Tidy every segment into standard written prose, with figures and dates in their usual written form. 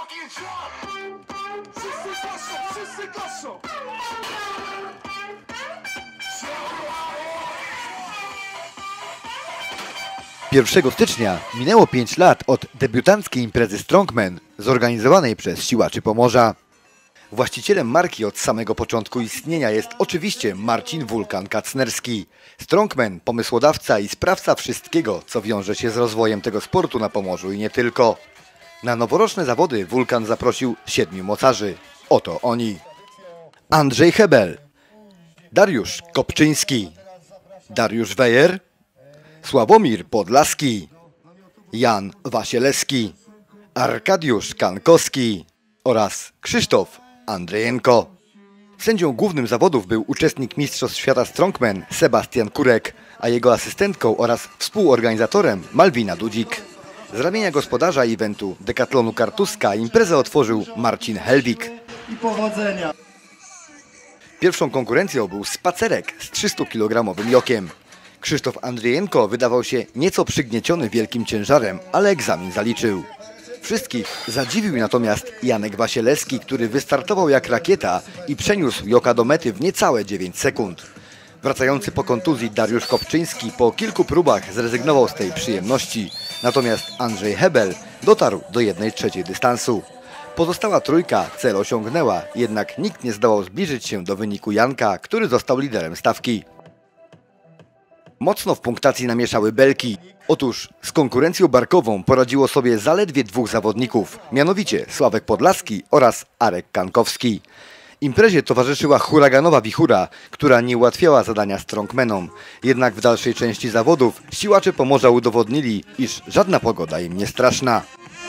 Pierwszego stycznia minęło 5 lat od debiutanckiej imprezy Strongman zorganizowanej przez Siłaczy Pomorza. Właścicielem marki od samego początku istnienia jest oczywiście Marcin Wulkan Kacnerski. Strongman, pomysłodawca i sprawca wszystkiego, co wiąże się z rozwojem tego sportu na Pomorzu i nie tylko. Na noworoczne zawody Wulkan zaprosił 7 mocarzy. Oto oni: Andrzej Hebel, Dariusz Kopczyński, Dariusz Wejer, Sławomir Podlaski, Jan Wasielewski, Arkadiusz Kankowski oraz Krzysztof Andrzejenko. Sędzią głównym zawodów był uczestnik Mistrzostw Świata Strongman Sebastian Kurek, a jego asystentką oraz współorganizatorem Malwina Dudzik. Z ramienia gospodarza eventu Decathlonu Kartuska imprezę otworzył Marcin Helwik. I powodzenia! Pierwszą konkurencją był spacerek z 300-kilogramowym jokiem. Krzysztof Andrzejenko wydawał się nieco przygnieciony wielkim ciężarem, ale egzamin zaliczył. Wszystkich zadziwił natomiast Janek Wasielewski, który wystartował jak rakieta i przeniósł joka do mety w niecałe 9 sekund. Wracający po kontuzji Dariusz Kopczyński po kilku próbach zrezygnował z tej przyjemności, natomiast Andrzej Hebel dotarł do 1/3 dystansu. Pozostała trójka cel osiągnęła, jednak nikt nie zdołał zbliżyć się do wyniku Janka, który został liderem stawki. Mocno w punktacji namieszały belki. Otóż z konkurencją barkową poradziło sobie zaledwie 2 zawodników, mianowicie Sławek Podlaski oraz Arek Kankowski. Imprezie towarzyszyła huraganowa wichura, która nie ułatwiała zadania strongmanom. Jednak w dalszej części zawodów Siłacze Pomorza udowodnili, iż żadna pogoda im nie straszna.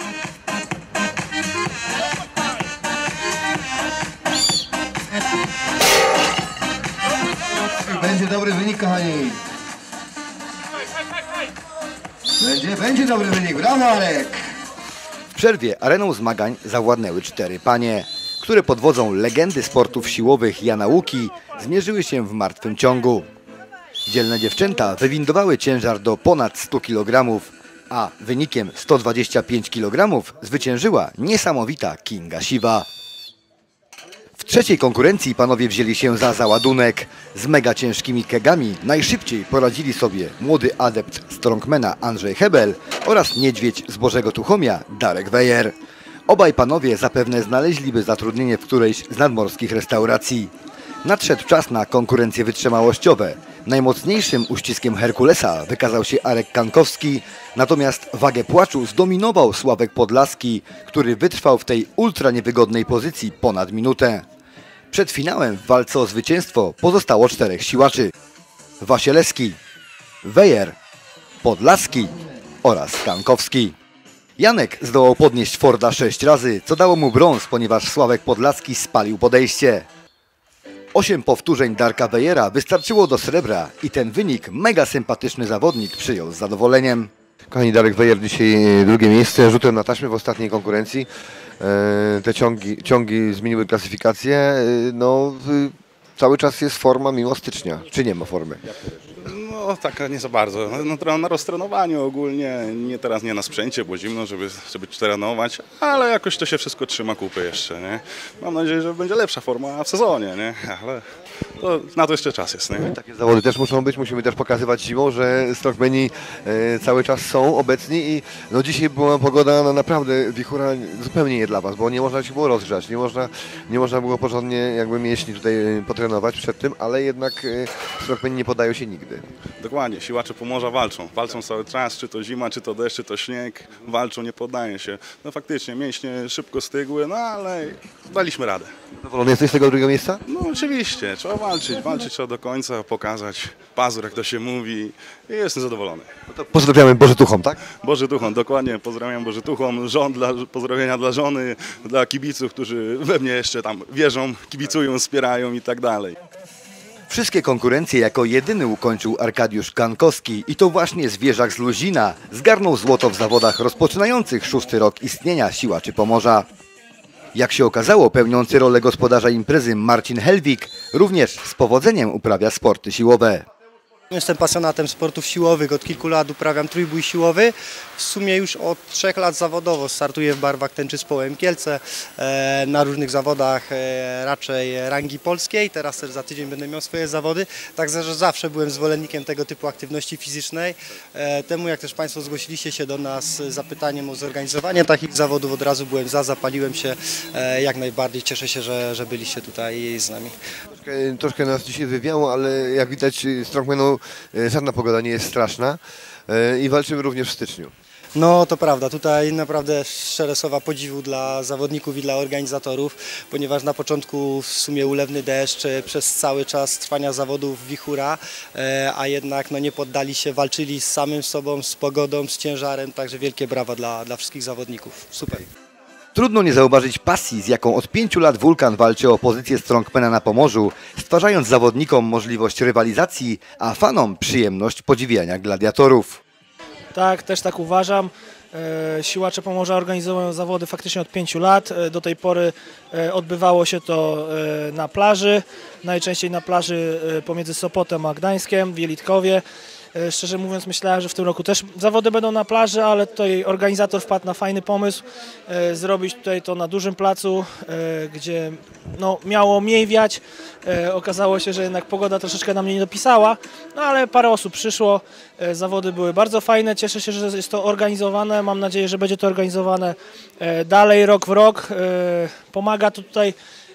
Będzie dobry wynik, kochani. Będzie dobry wynik. Brawo, Arek! W przerwie areną zmagań zawładnęły 4 panie, które pod wodzą legendy sportów siłowych Jana Łuki zmierzyły się w martwym ciągu. Dzielne dziewczęta wywindowały ciężar do ponad 100 kg, a wynikiem 125 kg zwyciężyła niesamowita Kinga Siwa. W trzeciej konkurencji panowie wzięli się za załadunek. Z mega ciężkimi kegami najszybciej poradzili sobie młody adept strongmana Andrzej Hebel oraz niedźwiedź z Bożego Tuchomia Darek Wejer. Obaj panowie zapewne znaleźliby zatrudnienie w którejś z nadmorskich restauracji. Nadszedł czas na konkurencje wytrzymałościowe. Najmocniejszym uściskiem Herkulesa wykazał się Arek Kankowski, natomiast wagę płaczu zdominował Sławek Podlaski, który wytrwał w tej ultra niewygodnej pozycji ponad minutę. Przed finałem w walce o zwycięstwo pozostało 4 siłaczy: Wasielewski, Wejer, Podlaski oraz Kankowski. Janek zdołał podnieść Forda 6 razy, co dało mu brąz, ponieważ Sławek Podlaski spalił podejście. 8 powtórzeń Darka Wejera wystarczyło do srebra i ten wynik mega sympatyczny zawodnik przyjął z zadowoleniem. Kochani, Darek Wejer dzisiaj drugie miejsce, rzutem na taśmę w ostatniej konkurencji. Te ciągi zmieniły klasyfikację. No, cały czas jest forma mimo stycznia. Czy nie ma formy? No taka nie za bardzo. No, na roztrenowaniu ogólnie, teraz nie na sprzęcie, bo zimno, żeby trenować, ale jakoś to się wszystko trzyma kupy jeszcze, nie? Mam nadzieję, że będzie lepsza forma w sezonie, nie? Ale na to jeszcze czas jest, nie? Takie zawody też muszą być, musimy też pokazywać zimą, że strongmeni cały czas są obecni i no dzisiaj była pogoda naprawdę wichura zupełnie nie dla was, bo nie można się było rozgrzać, nie można było porządnie jakby mięśni tutaj potrenować przed tym, ale jednak strongmeni nie podają się nigdy. Dokładnie, Siłacze Pomorza walczą cały czas, czy to zima, czy to deszcz, czy to śnieg, walczą, nie poddają się. No faktycznie, mięśnie szybko stygły, no ale daliśmy radę. Zadowolony jesteś z tego drugiego miejsca? No oczywiście, trzeba walczyć trzeba do końca, pokazać pazur, jak to się mówi i jestem zadowolony. No to pozdrawiamy Bożytuchom, tak? Bożytuchom, dokładnie, pozdrawiam Bożytuchom, pozdrowienia dla żony, dla kibiców, którzy we mnie jeszcze tam wierzą, kibicują, wspierają i tak dalej. Wszystkie konkurencje jako jedyny ukończył Arkadiusz Kankowski i to właśnie zwierzak z Luzina zgarnął złoto w zawodach rozpoczynających 6. rok istnienia Siłaczy Pomorza. Jak się okazało, pełniący rolę gospodarza imprezy Marcin Helwik również z powodzeniem uprawia sporty siłowe. Jestem pasjonatem sportów siłowych, od kilku lat uprawiam trójbój siłowy. W sumie już od 3 lat zawodowo startuję w barwach Tęczy Społem Kielce na różnych zawodach raczej rangi polskiej. Teraz też za tydzień będę miał swoje zawody, także że zawsze byłem zwolennikiem tego typu aktywności fizycznej. Temu jak też Państwo zgłosiliście się do nas z zapytaniem o zorganizowanie takich zawodów, od razu byłem za, zapaliłem się jak najbardziej. Cieszę się, że byliście tutaj z nami. Troszkę nas dzisiaj wywiało, ale jak widać strongmanu żadna pogoda nie jest straszna i walczymy również w styczniu. No to prawda, tutaj naprawdę szczere słowa podziwu dla zawodników i dla organizatorów, ponieważ na początku w sumie ulewny deszcz, przez cały czas trwania zawodów wichura, a jednak no, nie poddali się, walczyli z samym sobą, z pogodą, z ciężarem, także wielkie brawa dla wszystkich zawodników. Super. Trudno nie zauważyć pasji, z jaką od 5 lat Wulkan walczy o pozycję strongmana na Pomorzu, stwarzając zawodnikom możliwość rywalizacji, a fanom przyjemność podziwiania gladiatorów. Tak, też tak uważam. Siłacze Pomorza organizują zawody faktycznie od 5 lat. Do tej pory odbywało się to na plaży, najczęściej na plaży pomiędzy Sopotem a Gdańskiem, w Jelitkowie. Szczerze mówiąc myślałem, że w tym roku też zawody będą na plaży, ale tutaj organizator wpadł na fajny pomysł zrobić tutaj to na dużym placu, gdzie no, miało mniej wiać. Okazało się, że jednak pogoda troszeczkę nam nie dopisała, no ale parę osób przyszło, zawody były bardzo fajne, cieszę się, że jest to organizowane, mam nadzieję, że będzie to organizowane dalej, rok w rok. Pomaga to tutaj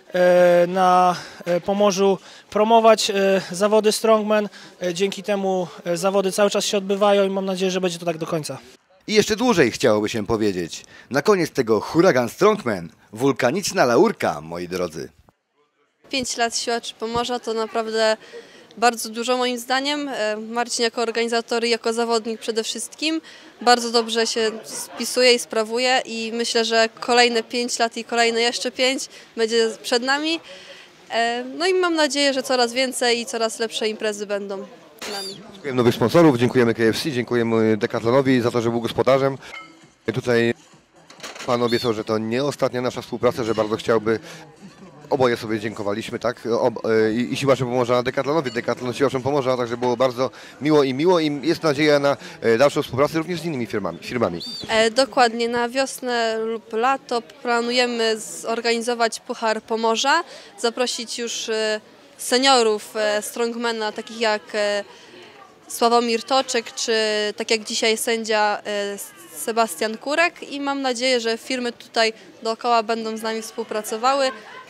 na Pomorzu promować zawody strongman. Dzięki temu zawody cały czas się odbywają i mam nadzieję, że będzie to tak do końca. I jeszcze dłużej chciałoby się powiedzieć. Na koniec tego huragan strongman, wulkaniczna laurka, moi drodzy. 5 lat siłaczy Pomorza to naprawdę bardzo dużo moim zdaniem. Marcin jako organizator i jako zawodnik przede wszystkim bardzo dobrze się spisuje i sprawuje i myślę, że kolejne 5 lat i kolejne jeszcze 5 będzie przed nami. No i mam nadzieję, że coraz więcej i coraz lepsze imprezy będą z nami. Dziękujemy nowych sponsorów, dziękujemy KFC, dziękujemy Decathlonowi za to, że był gospodarzem. Tutaj Pan obiecał, że to nie ostatnia nasza współpraca, że bardzo chciałby. Oboje sobie dziękowaliśmy, tak? I Siłaczem Pomorza Decathlonowi, Decathlon Siłaczem Pomorza, także było bardzo miło i jest nadzieja na dalszą współpracę również z innymi firmami. Dokładnie, na wiosnę lub lato planujemy zorganizować Puchar Pomorza, zaprosić już seniorów strongmana, takich jak Sławomir Toczek, czy tak jak dzisiaj sędzia Sebastian Kurek i mam nadzieję, że firmy tutaj dookoła będą z nami współpracowały.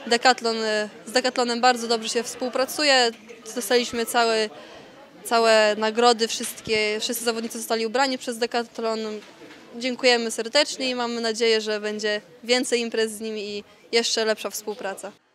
Z Decathlonem bardzo dobrze się współpracuje, dostaliśmy całe nagrody, wszyscy zawodnicy zostali ubrani przez Decathlon. Dziękujemy serdecznie i mamy nadzieję, że będzie więcej imprez z nimi i jeszcze lepsza współpraca.